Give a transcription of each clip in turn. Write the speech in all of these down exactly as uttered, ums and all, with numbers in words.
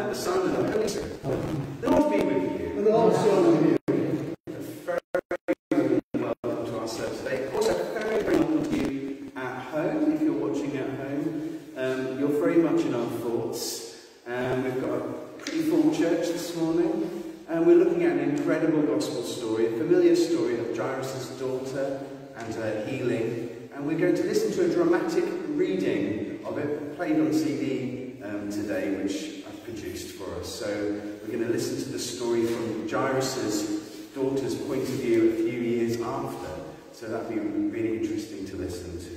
the Son, and the Holy Spirit. The Lord be with you. And also with you. Very, very welcome to our service today. Also, very, very welcome to you at home. If you're watching at home, um, you're very much in our thoughts. Um, we've got a pretty full church this morning, and we're looking at an incredible gospel story, a familiar story of Jairus' daughter and her healing. And we're going to listen to a dramatic reading of it, played on C D um, today, which I've produced for us. So we're going to listen to the story from Jairus' daughter's point of view a few years after. So that'll be really interesting to listen to.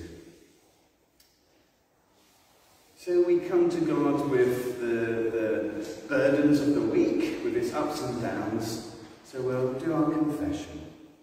So we come to God with the, the burdens of the week, with its ups and downs. So we'll do our confession.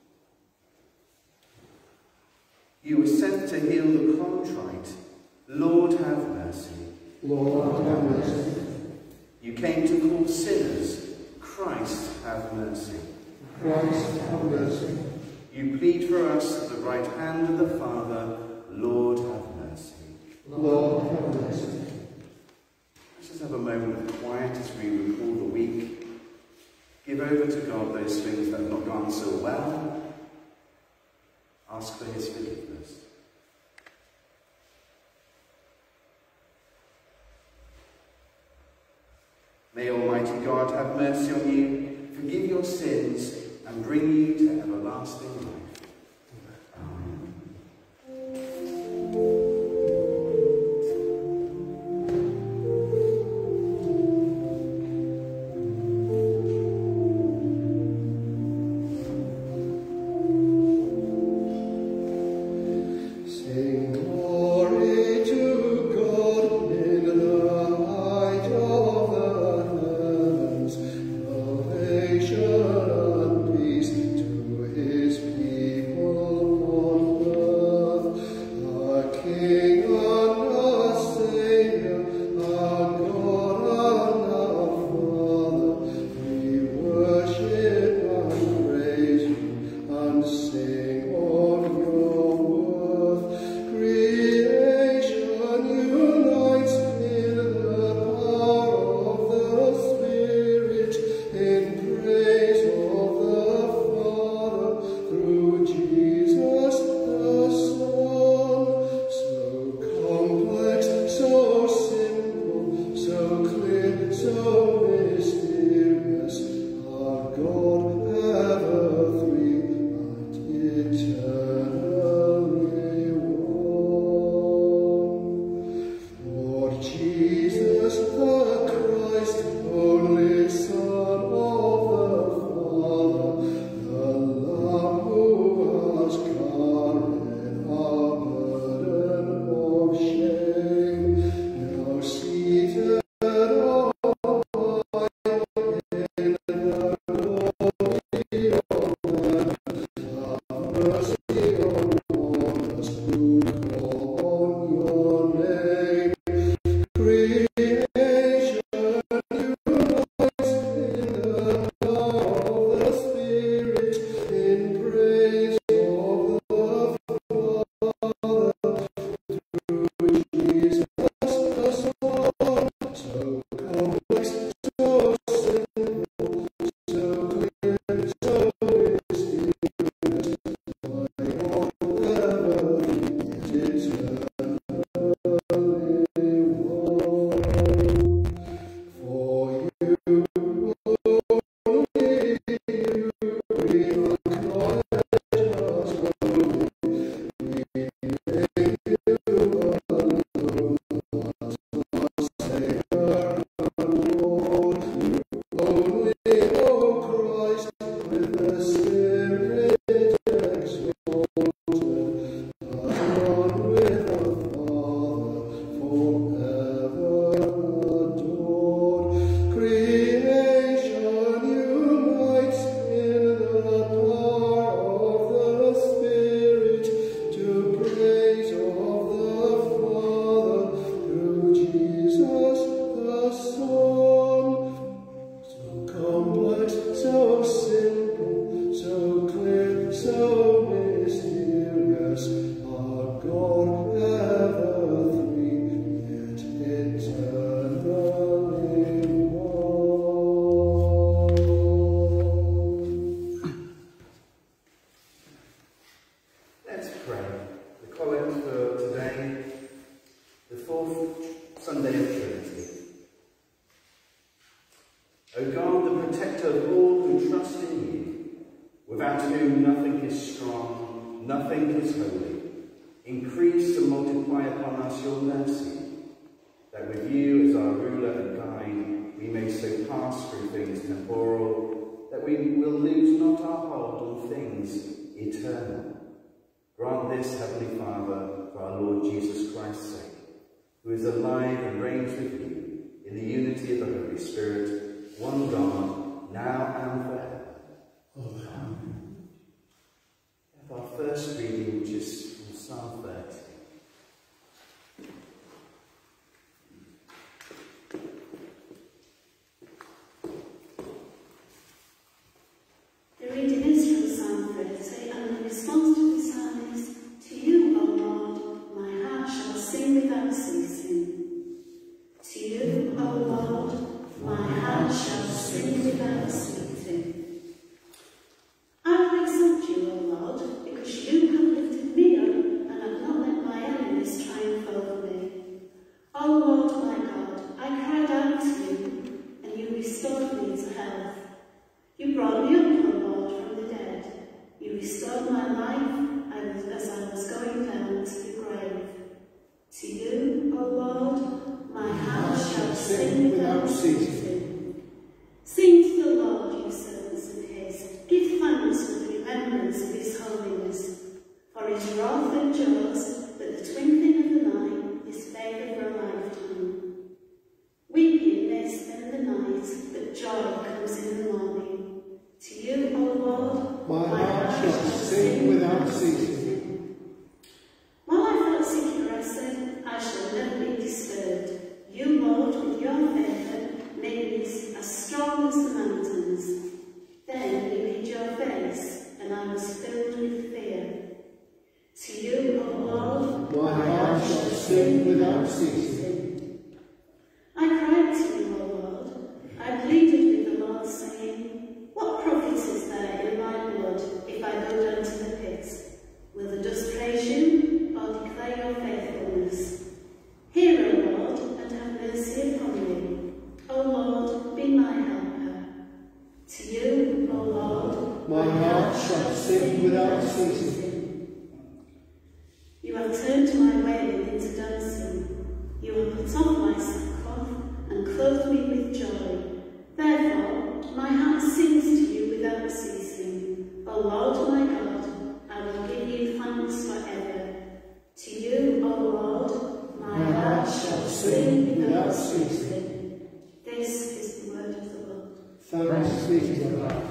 You were sent to heal the contrite. Lord, have mercy. Lord, have mercy. You came to call sinners. Christ, have mercy. Christ, have mercy. You plead for us at the right hand of the Father. Lord, have mercy. Lord, have mercy. Let's just have a moment of quiet as we recall the week. Give over to God those things that have not gone so well. Ask for his forgiveness. May Almighty God have mercy on you, forgive your sins, and bring you to everlasting life. Amen. Peace to his people. O God, the protector of all who trust in you, without whom nothing is strong, nothing is holy, increase and multiply upon us your mercy, that with you as our ruler and guide, we may so pass through things temporal, that we will lose not our hold on things eternal. Grant this, Heavenly Father, for our Lord Jesus Christ's sake, who is alive and reigns with you in the unity of the Holy Spirit, one God, now and forever. Amen. We have our first reading, which is from Psalm thirty. The reading is from Psalm thirty, and the response to the psalm is, "To you, O Lord, my heart shall sing without ceasing. To you, O Lord, my heart shall sing without ceasing. I will exalt you, O Lord, because you have lifted me up and have not let my enemies triumph over me. O Lord, my God, I cried out to you, and you restored me to health. You brought me up, O Lord, from the dead. You restored my life as I was going down to the grave. To you, O Lord, my heart shall sing without ceasing. Sing to the Lord, you servants of his. Give thanks for the remembrance of his holiness. For his wrath endures, but the twinkling of an eye is favour for a lifetime. Weeping may spend the night, but joy comes in the morning. To you, O Lord, My heart shall sing without ceasing. While I felt secure, I said, I shall never be disturbed. You, Lord, with your favour, made me as strong as the mountains. Then you hid your face, and I was filled with fear. To you, O Lord, My heart shall sing without ceasing. I cried to you, O Lord. I pleaded with the Lord, saying, what profit is there in my blood if I go down to the pit? Will the dust praise you, or declare your faithfulness? Hear, O Lord, and have mercy upon me. O Lord, be my helper. To you, O Lord, My heart shall sing without ceasing. You have turned my wailing into dancing. You have put off my sackcloth and clothed me with joy. Therefore, my heart sings to you without ceasing. O Lord, my God, I will give you thanks forever. To you, O Lord, my heart shall sing without ceasing. This is the word of the Lord. Thanks be to God.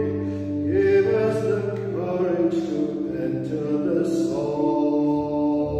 Enter the soul.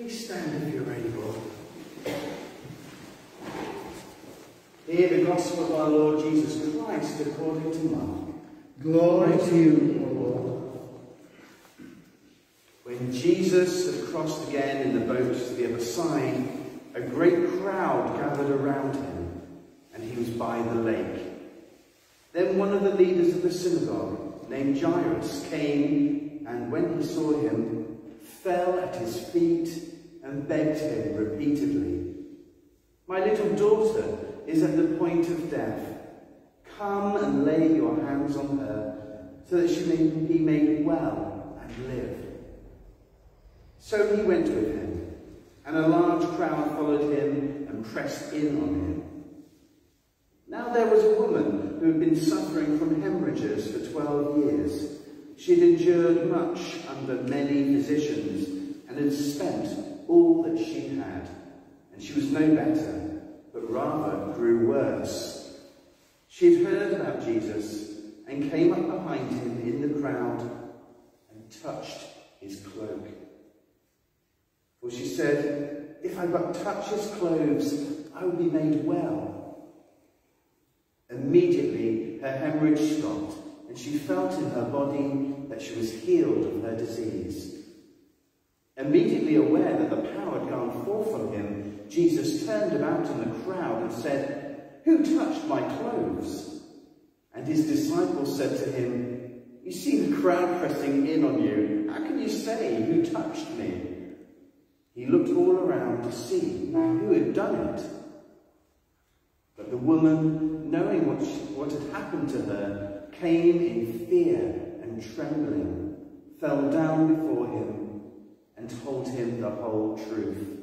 Please stand if you're able. Hear the gospel of our Lord Jesus Christ according to Mark. Glory to you, O Lord. When Jesus had crossed again in the boat to the other side, a great crowd gathered around him, and he was by the lake. Then one of the leaders of the synagogue, named Eucharist, came, and when he saw him, fell at his feet and begged him repeatedly, "My little daughter is at the point of death. Come and lay your hands on her, so that she may be made well and live." So he went with him, and a large crowd followed him and pressed in on him. Now there was a woman who had been suffering from hemorrhages for twelve years. She had endured much under many physicians and had spent all that she had, and she was no better, but rather grew worse. She had heard about Jesus and came up behind him in the crowd and touched his cloak. For she said, "If I but touch his clothes, I will be made well." Immediately her hemorrhage stopped, and she felt in her body that she was healed of her disease. Immediately aware that the power had gone forth from him, Jesus turned about in the crowd and said, "Who touched my clothes?" And his disciples said to him, "You see the crowd pressing in on you. How can you say, 'Who touched me?'" He looked all around to see who had done it. But the woman, knowing what, she, what had happened to her, came in fear and trembling, fell down before him, and told him the whole truth.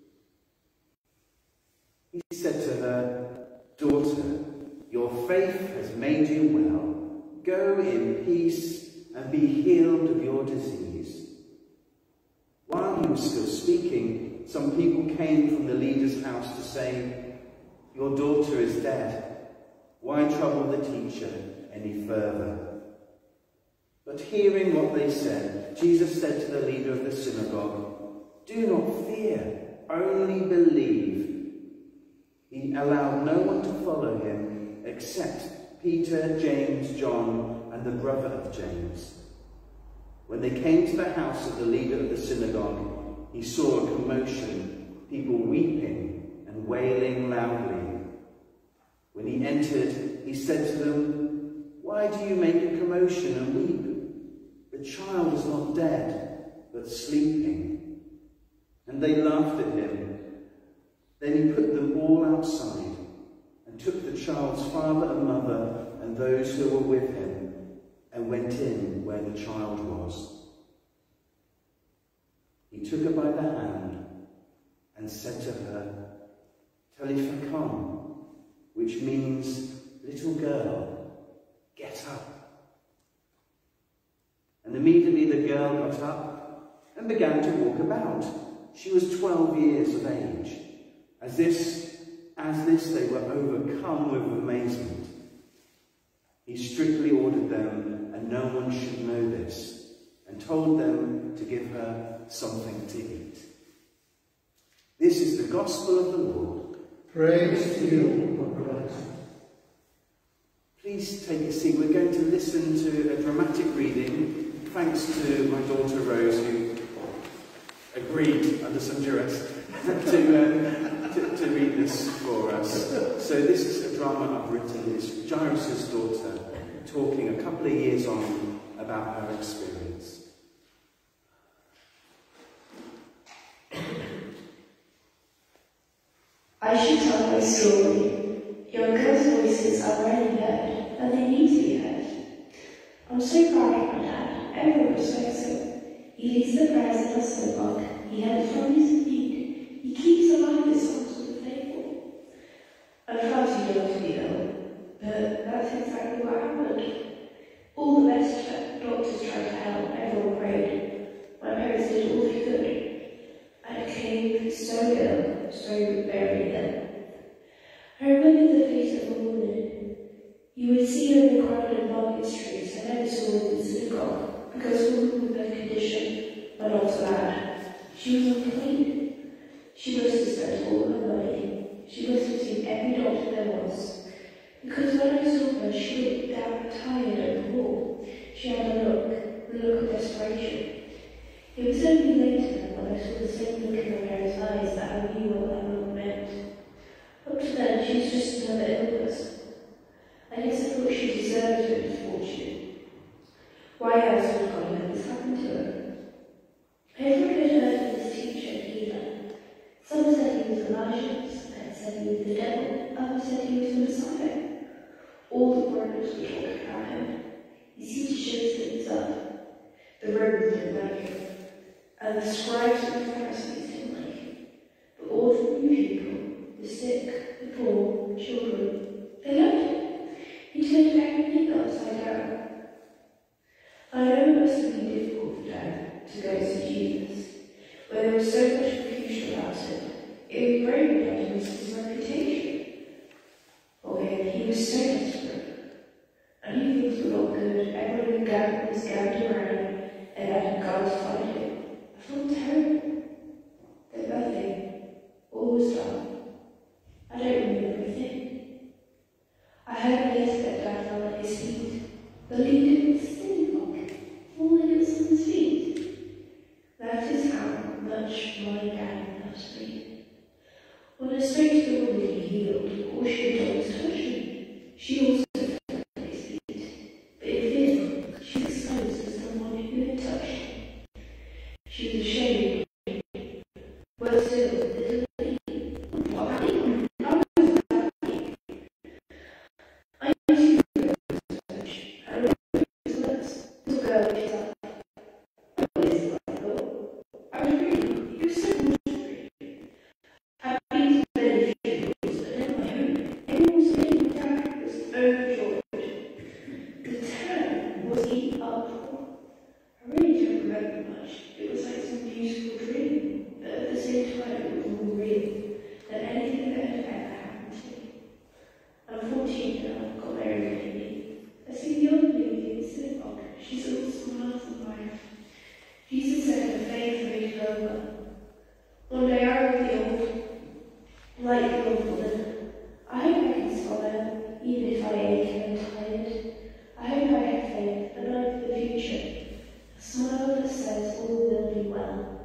He said to her, "Daughter, your faith has made you well. Go in peace and be healed of your disease." While he was still speaking, some people came from the leader's house to say, "Your daughter is dead. Why trouble the teacher any further?" But hearing what they said, Jesus said to the leader of the synagogue, "Do not fear, only believe." He allowed no one to follow him except Peter, James, John, and the brother of James. When they came to the house of the leader of the synagogue, he saw a commotion, people weeping and wailing loudly. When he entered, he said to them, "Why do you make a commotion and weep? The child is not dead, but sleeping." And they laughed at him. Then he put them all outside and took the child's father and mother and those who were with him and went in where the child was. He took her by the hand and said to her, "Talitha kum," which means, "Little girl, get up." And immediately the girl got up and began to walk about. She was twelve years of age. As this, as this they were overcome with amazement. He strictly ordered them, and no one should know this, and told them to give her something to eat. This is the gospel of the Lord. Praise to you, O Christ. Please take a seat. We're going to listen to a dramatic reading. Thanks to my daughter Rose, who agreed under some duress to, uh, to, to read this for us. So this is a drama I've written. It's Jairus' daughter talking a couple of years on about her experience. I should tell my story. Young girls' voices are rarely heard, and they need to be heard. I'm so proud of my dad. Everyone respects him. He leads the prayers in the synagogue. He had from his feet. He keeps alive his songs with the faithful. I'm far too young to be ill, but that's exactly what happened. All the best doctors tried to help. Everyone prayed. My parents did all they could. I became so ill, so very ill. I remember the face of a woman. You would see her in the crowded market streets. I never saw her in the synagogue, because a woman with that condition went on to that. She was unclean. She must have spent all her money. She must have seen every doctor there was. Because when I saw her, she looked down, tired and poor. She had a look, the look of desperation. It was only later when I saw the same look in the mare's eyes that I knew what that look meant. Up to then, she was just another illness. I guess I thought she deserved her misfortune. Why else would God let this happen to her? Everyone had heard of this teacher and healer. Some said he was Elijah, some had said he was the devil, others said he was the Messiah. All the brothers were talking about him. He seemed to shake things up. The Romans didn't like him, and the scribes and the Pharisees didn't like him. But all the new people, the sick, the poor, children, they loved him. He turned everything upside down. I know it must have been difficult for Dad to go to see Jesus, where there was so much confusion about him. It would break Dad and his reputation. For him, he was so desperate. I knew things were not good. Everyone gathered, was gathered around, and I had gone to find him. I felt terrible. Then nothing. All was done. I don't remember everything. I heard later that Dad fell at his feet, believed it was a sin book, falling at someone's feet. That is how much my dad loves me. When I spoke to the woman he healed, all she had done was touch me. She also fell at his feet, but in fear, she was exposed as someone who had touched him. She was ashamed. Worse still, little lady. What about me? I was happy. I used to go to church. I remember it was worse. Little girl, she's like, oh, this is what I thought. I was really, it was so ordinary. I'd been to many funerals, but never my own. Everyone was making Dad was overjoyed. The town was in uproar. I really don't remember much. It was like some beautiful dream, but at the same time it was more real than anything that had ever happened to me. I'm fourteen now, I've got married lately. I see the old lady in the synagogue. She's all smiles and life. Jesus said her faith made her well. One day I will be old, like the old woman. I hope I can smile, even if I ache and I'm tired. I hope I have faith and I hope for the future. A smile that says all will be well.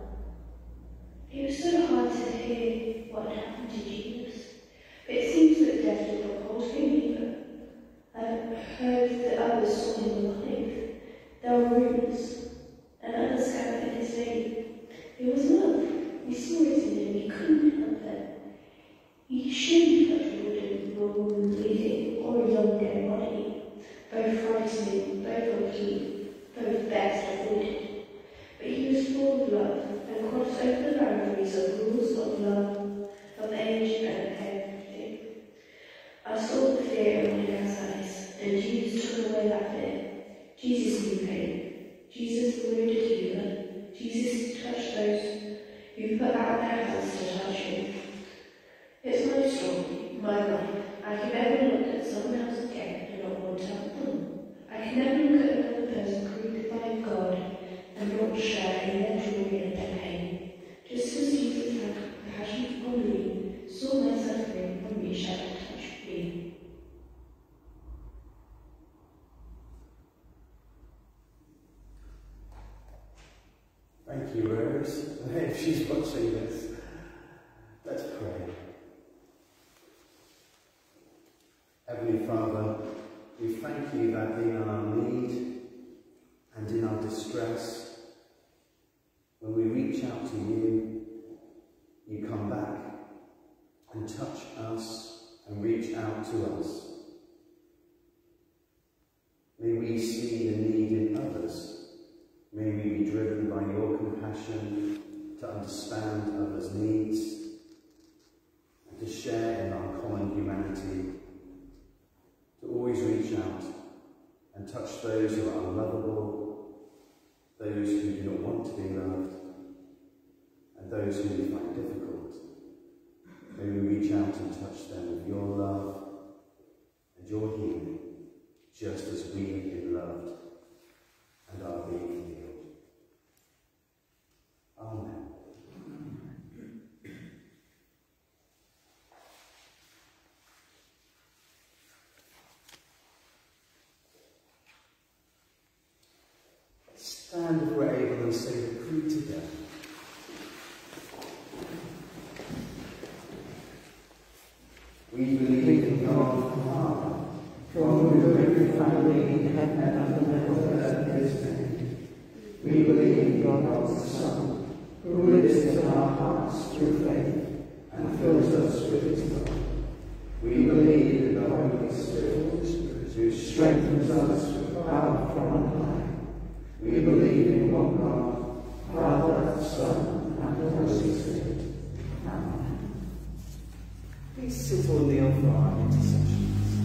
It was so hard to hear what had happened to Jesus, but it seems that death did not hold him either. I heard that others saw him alive. There were rumours, and others scattered his name. It was love. We saw it in him, he couldn't help it. He shouldn't have wooden nor woman bleeding, or a young dead body. Both frightening, both unclean, both best avoided. But he was full of love, and crossed over the boundaries of rules of love, of age and everything. I saw the fear in my dad's eyes, and Jesus took away that fear. Jesus knew pain. Jesus the wounded healer. Jesus touched those who put out their hands to touch him. It's my story, my life. I can never look at someone else again and not want to help them. I can never look at another person created by God and not share in their joy and their pain. Just as Jesus had compassion on me, saw my suffering, and reached out to touch me. Thank you, Rose. If she's watching this, let's pray. Heavenly Father, we thank you that in our need and in our distress, when we reach out to you, you come back and touch us and reach out to us. May we see the need in others. May we be driven by your compassion to understand others' needs and to share in our common humanity, to always reach out and touch those who are unlovable, those who do not want to be loved, and those who we find difficult. May we reach out and touch them with your love and your healing, just as we have been loved and are being healed. Amen. were able and stay free today. We believe in God the Father, from whom every family in heaven and on earth is named. We believe in God the Son, who lives in our hearts through faith and fills us with his love. We believe in the Holy Spirit, who strengthens us with power from on high. We believe in one God, Father, Son, and Holy Spirit. Amen. Please sit or kneel for our intercessions.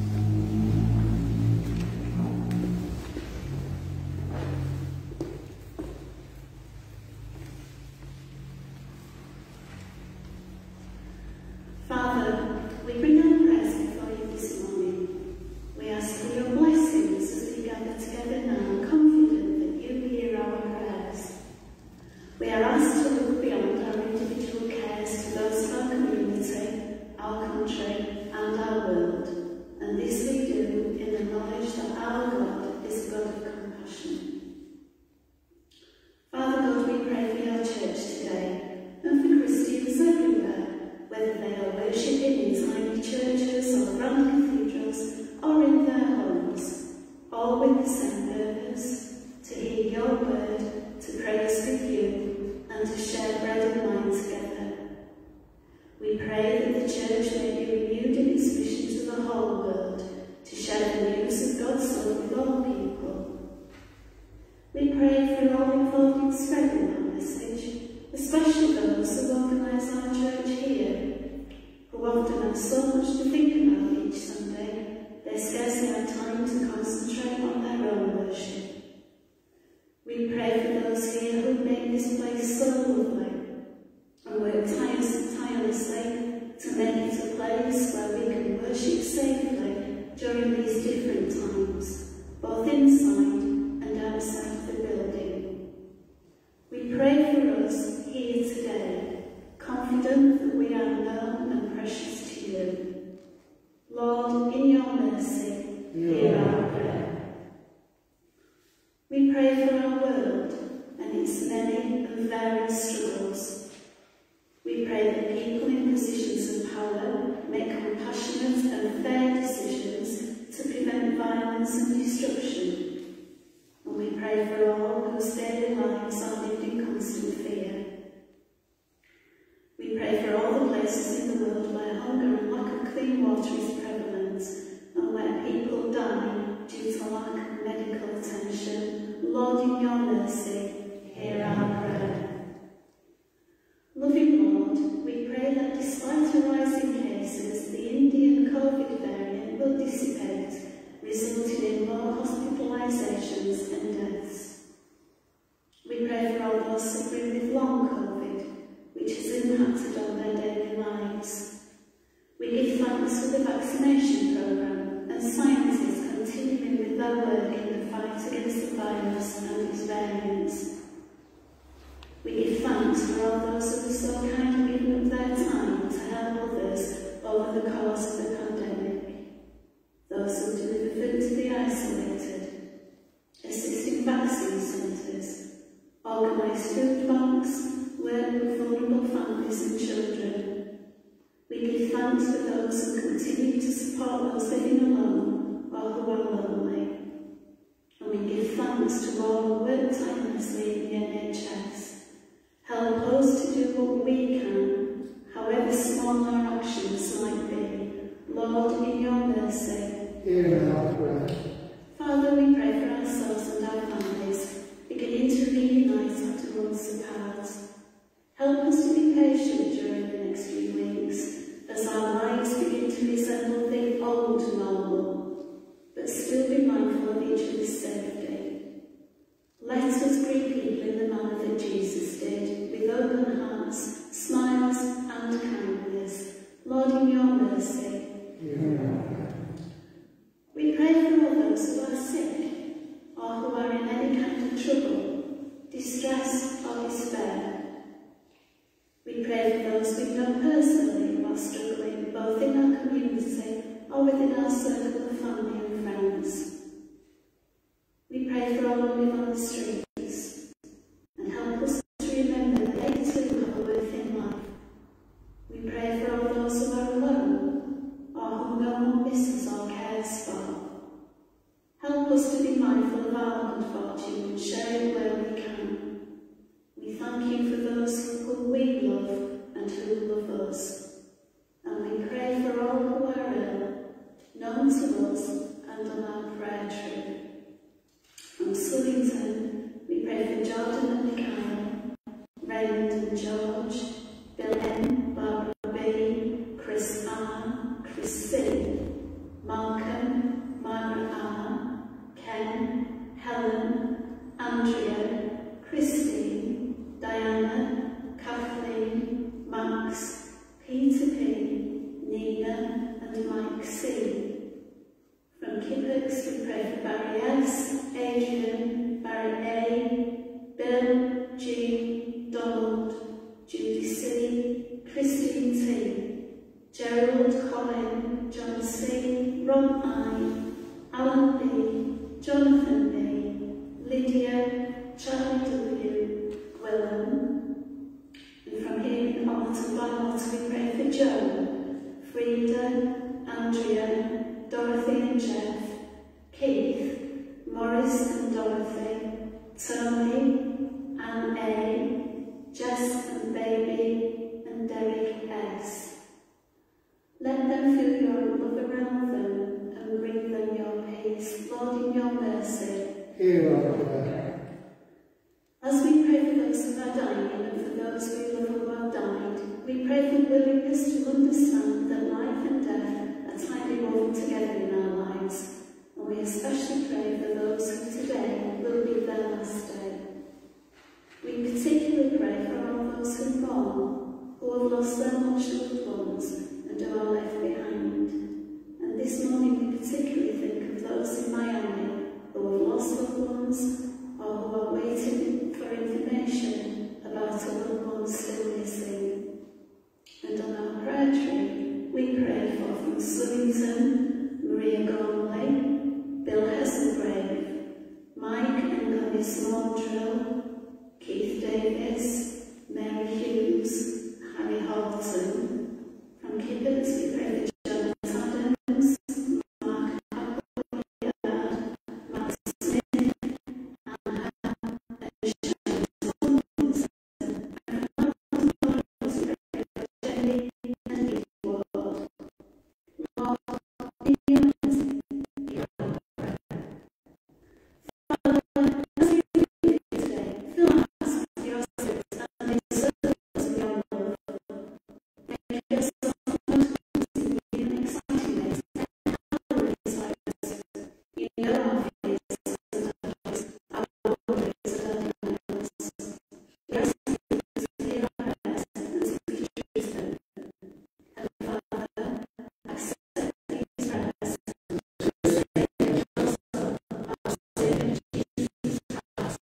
Father, we bring our prayers before you this morning. We ask for your blessings as we gather together now, confident that you hear our prayers. We are asked to look beyond our individual cares to those of our community, our country, and our world, and this we do in the knowledge that our God is a God of compassion. Father God, we pray for your church today, and for Christians everywhere, whether they are worshipping in tiny churches or grand cathedrals or in their homes, all with the same purpose, to hear your word, to praise with you, and to share bread and wine together. We pray that the church may be renewed in its mission to the whole world, to share the news of God's love with all people. We pray for all involved in spreading that message, especially those who organise our church here, who often have so much to think about each Sunday, they scarcely have time to concentrate on their own worship. We pray for those here who make this place so lovely and work tirelessly to make it a place where we can worship safely during these different times, both inside and outside of the building. We pray for us here today, confident that we are known and precious to you. Lord, in your mercy, hear our prayer. We pray for our world and its many and various struggles. We pray that people in positions of power make compassionate and fair decisions to prevent violence and destruction. And we pray for all whose daily lives are lived in constant fear. We pray for all the places in the world where hunger and lack of clean water is prevalent, and where people die due to lack of medical attention. Lord, in your mercy, hear our prayer. Loving Lord, we pray that despite the rising cases, the Indian COVID variant will dissipate, resulting in more hospitalisations and deaths. We pray for all those suffering with long COVID, which has impacted on their daily lives. We give thanks for the vaccination programme and scientists continuing with their work in the fight against the virus and its variants. We give thanks for all those who have so kindly given up their time to help others over the course of the pandemic. Those who deliver food to the isolated, assist in vaccine centres, organise food banks, work with vulnerable families and children. We give thanks for those who continue to support those living alone or who are lonely. And we give thanks to all who work tirelessly in the N H S. Help us to do what we can, however small our actions might be. Lord, in your mercy, hear our prayer. Father, we pray for ourselves and our families, beginning to reunite after months apart. Help us to be patient during the next few weeks, as our lives begin to resemble the old normal, but still be mindful of each other's safety. Let us greet people in the manner that Jesus did, with open hearts, smiles and kindness. Lord, in your mercy. Yeah. We pray for all those who are sick, or who are in any kind of trouble, distress or despair. We pray for those we know personally who are struggling, both in our community or within our circle of family and friends. We pray for all who live on the streets, Ron I, Alan B, Jonathan B, Lydia, Charlie W, Willem. And from here in Allerton Bywater we pray for Joe, Frida, Andrea, Dorothy and Jeff, Keith, Morris and Dorothy, Tony, Anne A, Jess and Baby, and Derek S. Let them feel your love around them and bring them your peace, Lord, in your mercy. Hear our prayer. As we pray for those who are dying and for those we love who have died, we pray for willingness to understand that life and death are tightly woven together in our lives, and we especially pray for those who today will be their last day. We particularly pray for all those who mourn, who have lost their most loved ones and who are left behind. And this morning we particularly think of those in Miami who have lost loved ones or who are waiting for information about a loved one still missing. And on our prayer tree, we pray for from Swillington, Maria Gormley, Bill Hesselgrave, Mike and Connie Smaldrill, Keith Davis, Mary Hughes, Harry Horton. From Kippax, we pray for John Adams, Mark Appleyard, Matt Smith, and Hannah Jones. Jenny and Eve Ward. Lord, in your mercy, hear our prayer. Father, as we begin today, fill our hearts with your spirit and encircle us with your love. Make us soft and exciting ways and colour inside us. You know our fears and our joys, our worries and our doubts. We ask you to hear our prayers and speak truth to them. And Father, accept these prayers and to save us, our Saviour Jesus Christ.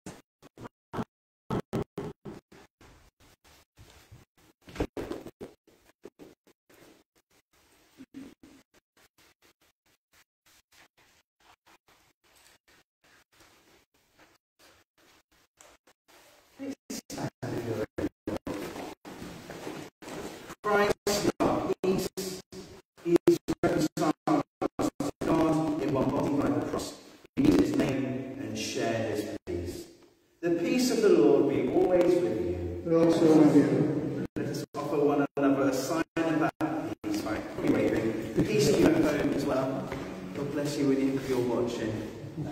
Christ, our peace, is reconciled us to God in one body by the cross. We use his name and share his peace. The peace of the Lord be always with you. And also with you. Let us offer one another a sign of that peace by waving. Peace to you at home as well. God bless you if you're watching.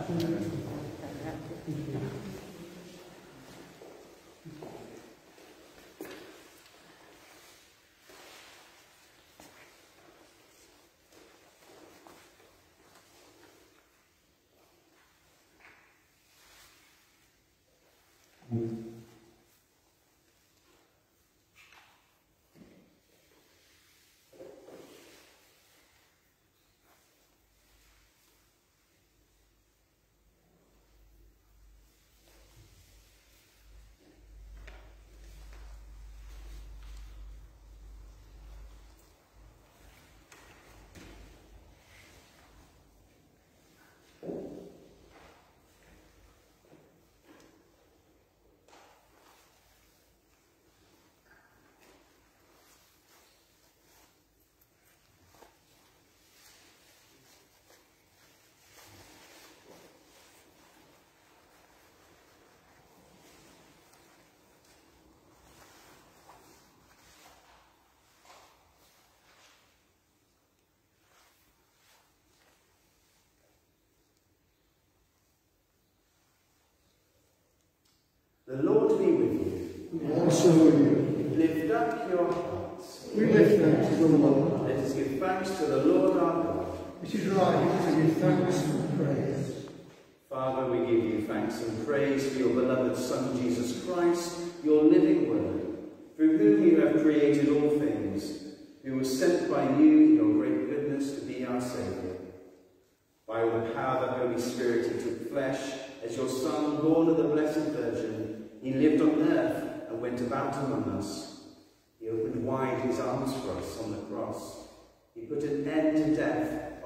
The Lord be with you. And also with you. Lift up your hearts. We lift them to the Lord. Let us give thanks to the Lord our God. It is right to give thanks and praise. Father, we give you thanks and praise for your beloved Son, Jesus Christ, your living word, through whom you have created all things, who was sent by you in your great goodness to be our Saviour. By the power of the Holy Spirit, he took flesh as your Son, born of the Blessed Virgin. He lived on earth and went about among us. He opened wide his arms for us on the cross. He put an end to death by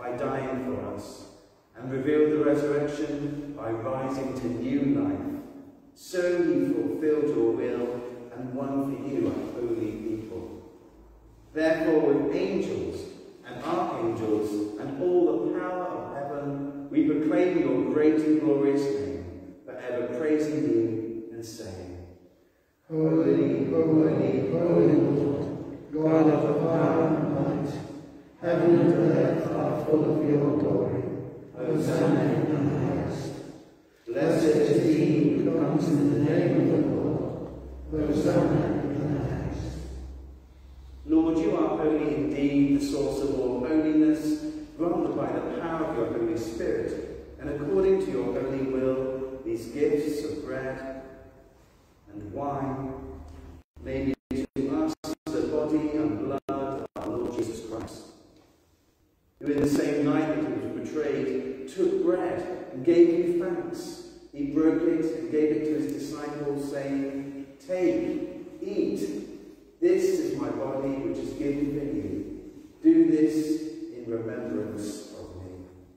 by dying for us, and revealed the resurrection by rising to new life. So he fulfilled your will and won for you a holy people. Therefore, with angels and archangels and all the power of heaven, we proclaim your great and glorious name, forever praising you and saying, Holy, holy, holy Lord, God of power and might, heaven and earth are full of your glory. Hosanna in the highest. Blessed is he who comes in the name of the Lord. Hosanna in the highest. Lord, you are holy indeed, the source of all holiness, granted by the power of your Holy Spirit, and according to your holy will, these gifts of bread and wine may be to us the body and blood of our Lord Jesus Christ, who in the same night that he was betrayed, took bread and gave you thanks. He broke it and gave it to his disciples, saying, "Take, eat, this is my body which is given for you. Do this in remembrance of me."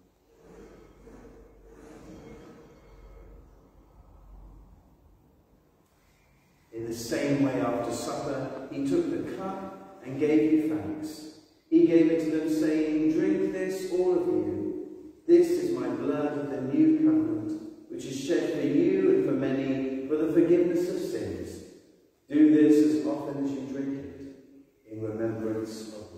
In the same way, after supper, he took the cup and gave you thanks. He gave it to them, saying, "Drink this, all of you. This is my blood of the new covenant, which is shed for you and for many for the forgiveness of sins. Do this as often as you drink it, in remembrance of me."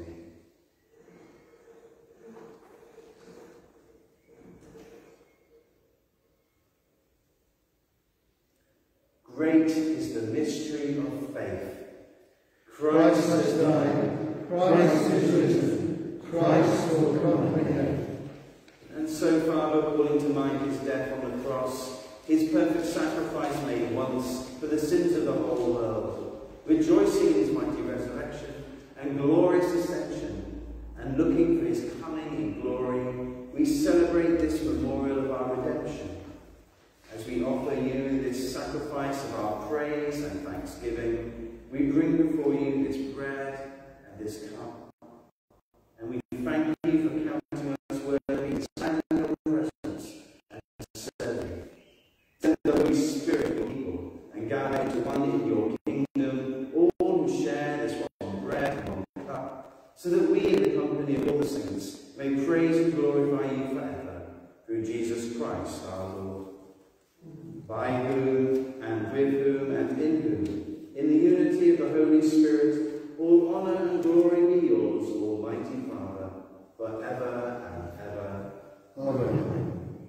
Great is the mystery of faith. Christ has died, Christ is risen, Christ will come again. And so, Father, calling to mind his death on the cross, his perfect sacrifice made once for the sins of the whole world, rejoicing in his mighty resurrection and glorious ascension, and looking for his coming in glory, we celebrate this memorial of our redemption. As we offer you this sacrifice of our praise and thanksgiving, we bring before you this bread and this cup. And we thank you for counting us worthy to stand in your presence and serve you. Send the Holy Spirit, your people, and gather into one in your kingdom, all who share this one bread and one cup, so that we, in the company of all the saints, may praise and glorify you forever, through Jesus Christ our Lord. By whom, and with whom, and in whom, in the unity of the Holy Spirit, all honour and glory be yours, Almighty Father, for ever and ever. Amen.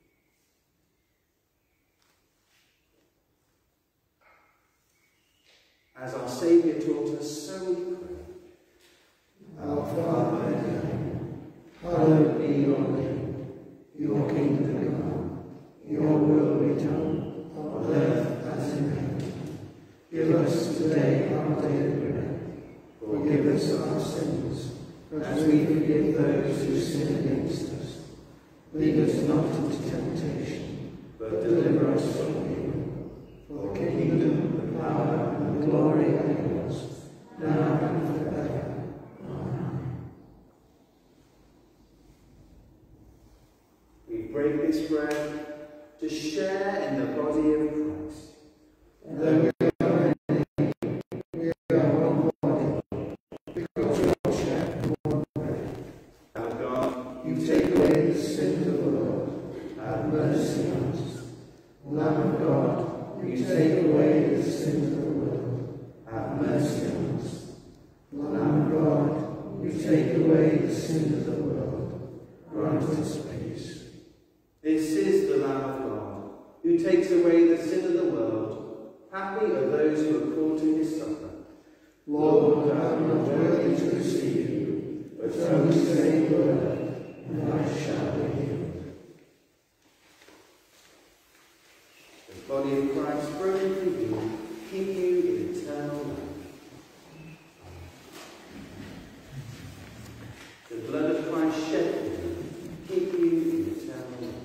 As our Saviour taught us, so we pray. Our Father in heaven, hallowed be your name. Your kingdom come, your will be done, on earth as in heaven. Give us today our daily bread. Forgive us our sins, as we forgive those who sin against us. Lead us not into temptation, but deliver us from evil. For the kingdom, the power, and the glory are yours, now and forever. Amen. We break this bread to share in the body of Christ. Though we are many, we are one body, because we all share one bread. Our God, You take away the sins of the world, have mercy on us. Lamb of God, you take away the sins of the world, have mercy on us. Lamb of God, you take away the sins of the world, grant us peace. this is the Lamb of God, who takes away the sin of the world. Happy are those who are called to his supper. Lord, I am not worthy to receive you, but only say the word, and I shall be healed. The body of Christ broken for you, keep you in eternal life. The blood of Christ shed for you, keep you in eternal life.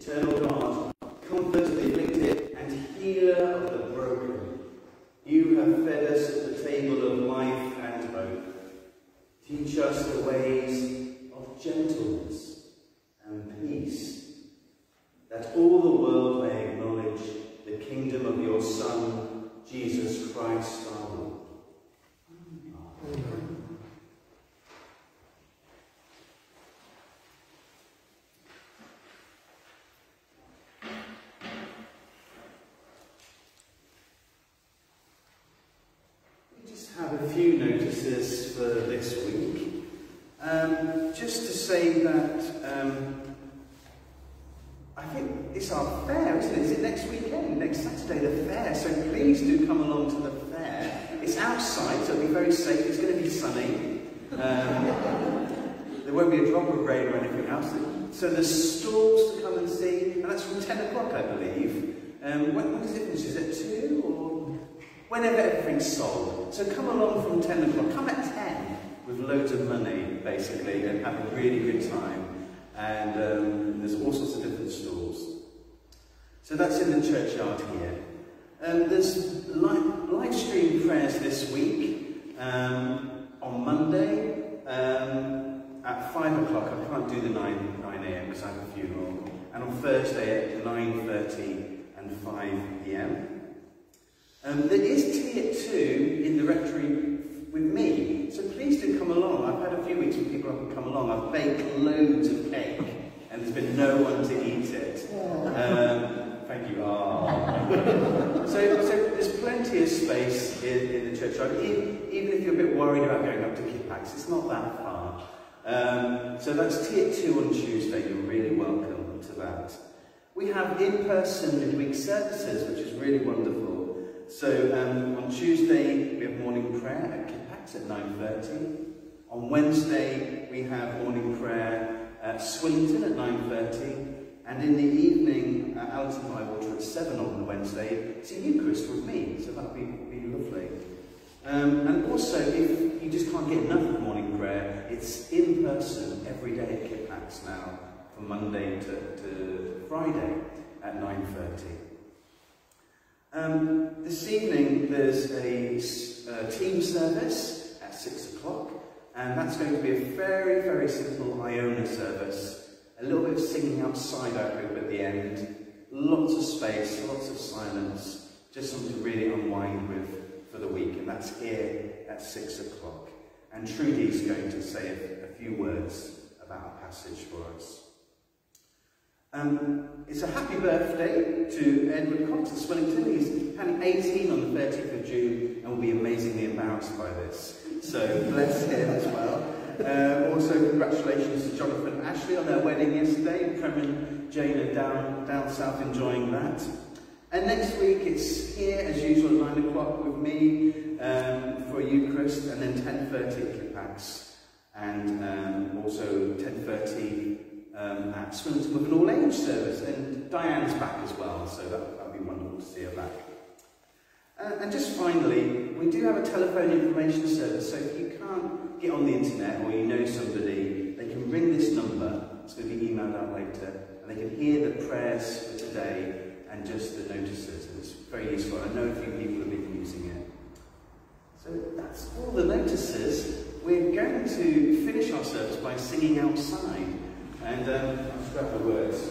Eternal God, comfort of the afflicted and healer of the broken, you have fed us at the table of life and hope. Teach us the ways of gentleness and peace, that all the world may acknowledge the kingdom of your Son, Jesus Christ our Lord. Amen. We just have a few notices for this week. Um, just to say that um, I think it's our fair, isn't it? Is it next weekend, next Saturday, the fair? So please do come along to the fair. It's outside, so it'll be very safe. It's going to be sunny. Um, there won't be a drop of rain or anything else. So there's stalls to come and see, and that's from ten o'clock, I believe. Um, when, when does it finish? Is it two or whenever everything's sold? So come along from ten o'clock. Come at ten with loads of money, basically, and have a really good time. And um, there's all sorts of different stalls. So that's in the churchyard here. Um, there's live, live stream prayers this week um, on Monday um, at five o'clock. I can't do the nine a m because I have a funeral. And on Thursday at nine thirty and five p m Um, there is tea at two in the rectory with me, so please do come along. I've had a few weeks when people haven't come along. I've baked loads of cake, and there's been no one to eat it. Um, thank you. Oh. so, so there's plenty of space in, in the churchyard, even, even if you're a bit worried about going up to Kippax. It's not that far. Um, so that's tea at two on Tuesday. You're really welcome to that. We have in-person midweek services, which is really wonderful. So um, on Tuesday we have morning prayer at Kippax at nine thirty. On Wednesday we have morning prayer at Swillington at nine thirty. And in the evening at Allerton Bywater at seven on Wednesday, it's a Eucharist with me, so that would be, be lovely. Um, and also, if you just can't get enough of morning prayer, it's in person every day at Kippax now, from Monday to, to Friday at nine thirty. Um, this evening there's a uh, team service at six o'clock, and that's going to be a very, very simple Iona service. A little bit of singing outside, I hope, at the end. Lots of space, lots of silence, just something to really unwind with for the week, and that's here at six o'clock. And Trudy's going to say a, a few words about a passage for us. Um, it's a happy birthday to Edward Cox of Swillington. He's turning eighteen on the thirtieth of June and will be amazingly embarrassed by this. So bless him as well. Uh, also congratulations to Jonathan and Ashley on their wedding yesterday. Prem and Jane are down, down south enjoying that. And next week it's here as usual at nine o'clock with me um, for a Eucharist, and then ten thirty at Kippax, and um, also ten thirty Um, at Swillington with an all-age service, and Diane's back as well, so that would be wonderful to see her back. Uh, and just finally, we do have a telephone information service, so if you can't get on the internet or you know somebody, they can ring this number. It's going to be emailed out later, and they can hear the prayers for today and just the notices, and it's very useful. I know a few people have been using it. So that's all the notices. We're going to finish our service by singing outside. And um, I'll just grab the words.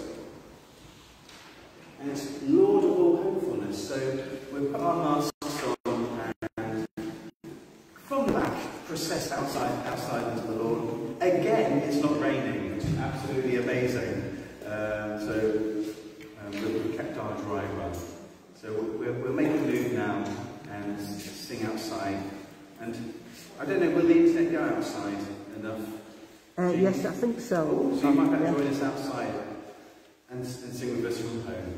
And it's laudable hopefulness. So we'll put our masks on and from the back, process outside, outside into the lawn. Again, it's not raining, which is absolutely amazing. Um, so um, we've kept our dry run. So we'll, we'll make a move now and sing outside. And I don't know, will the internet go outside enough? Uh, yes, I think so. Oh, so you might have to join us outside and, and sing with us from home.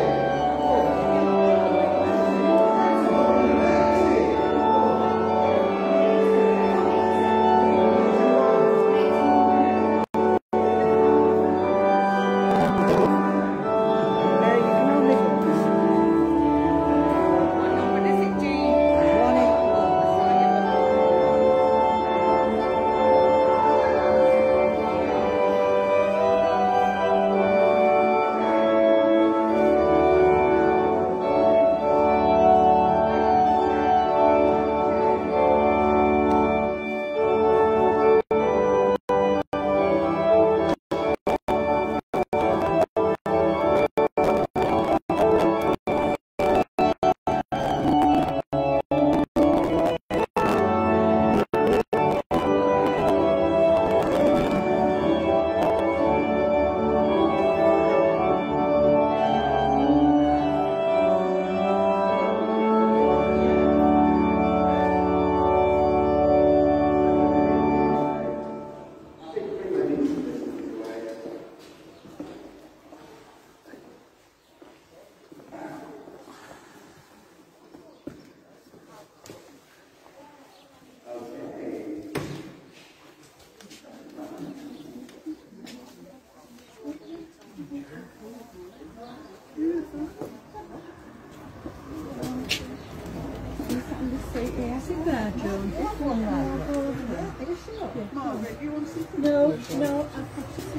Thank you. Yes, in there, Joan. This one right there. Are you sure? Margaret, you want to see? No, no, I've got to see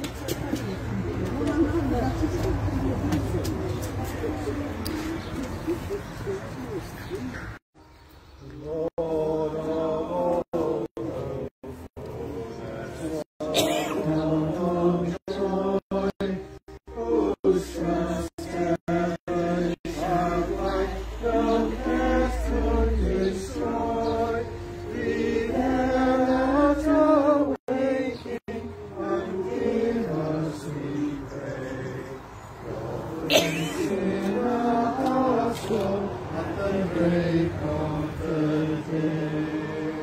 Lord of all, of joy, whose trust and our life no past could destroy, be there at our waking, and give us, we pray, your grace in our hearts, Lord, at the break of the day.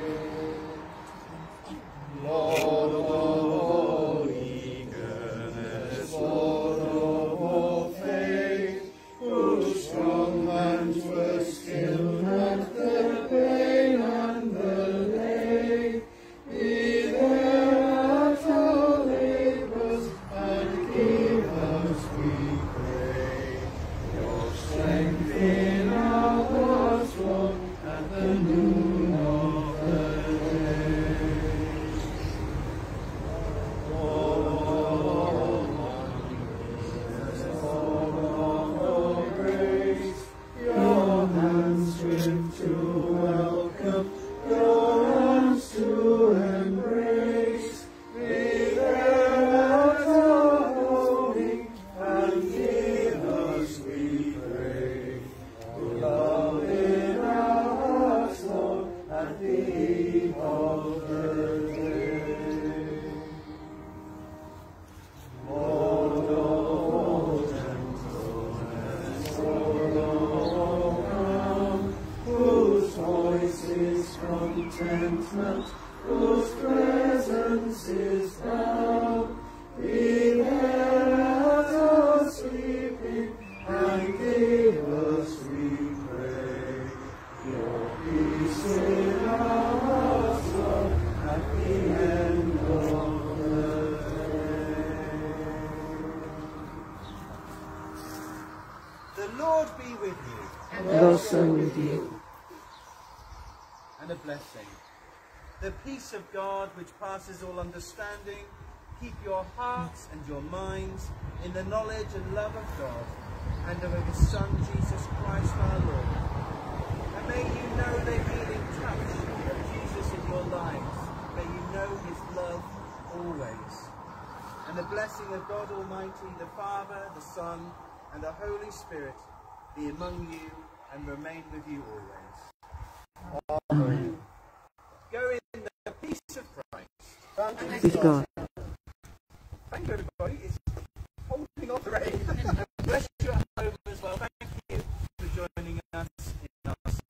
Lord of all eagerness, Lord of all faith, whose strong hands were still at the pain and the lay, be there at our labors and give us, we pray, your strength in our hearts, Lord, at the noon of the day. All of all grace, your hands swift to welcome, your arms to embrace, be there at our holding, and give us, we pray, love in our hearts, Lord, at the eve of the day. Lord of all gentleness, Lord of all calm, whose voice is contentment, whose presence is calm, be there at our sleeping, and give us, we pray, your peace in our hearts, Lord, at the end of the day. The Lord be with you. And also with you. And a blessing. The peace of God, which passes all understanding, keep your hearts and your minds in the knowledge and love of God and of His Son, Jesus Christ our Lord. And may you know the healing touch of Jesus in your lives. May you know His love always. And the blessing of God Almighty, the Father, the Son, and the Holy Spirit be among you and remain with you always. Amen. Go in the peace of Christ. With God. Thank you, everybody. It's holding off the rain. Bless you at home as well. Thank you for joining us in our